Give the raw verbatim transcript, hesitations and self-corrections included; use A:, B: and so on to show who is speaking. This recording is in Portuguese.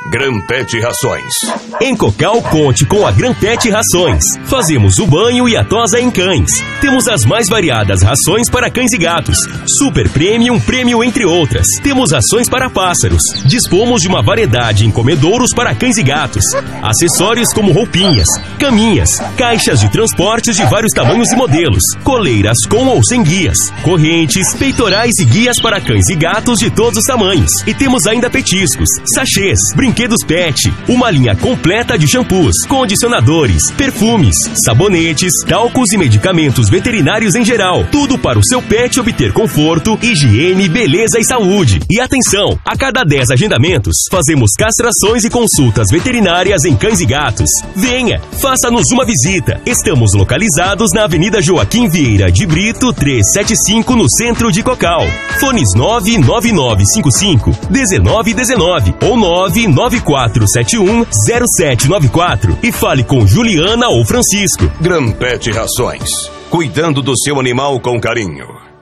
A: Gran Pet Rações.
B: Em Cocal, conte com a Gran Pet Rações. Fazemos o banho e a tosa em cães. Temos as mais variadas rações para cães e gatos. Super Premium, Premium, entre outras. Temos rações para pássaros. Dispomos de uma variedade em comedouros para cães e gatos. Acessórios como roupinhas, caminhas, caixas de transportes de vários tamanhos e modelos. Coleiras com ou sem guias. Correntes, peitorais e guias para cães e gatos de todos os tamanhos. E temos ainda petiscos, sachês, brinquedos pet, uma linha completa de shampoos, condicionadores, perfumes, sabonetes, talcos e medicamentos veterinários em geral. Tudo para o seu pet obter conforto, higiene, beleza e saúde. E atenção, a cada dez agendamentos, fazemos castrações e consultas veterinárias em cães e gatos. Venha, faça-nos uma visita. Estamos localizados na Avenida Joaquim Vieira de Brito, trezentos e setenta e cinco, no centro de Cocal. Fones nove nove nove cinco cinco um nove um nove ou nove nove quatro sete um zero sete nove quatro e fale com Juliana ou Francisco.
A: Gran Pet Rações. Cuidando do seu animal com carinho.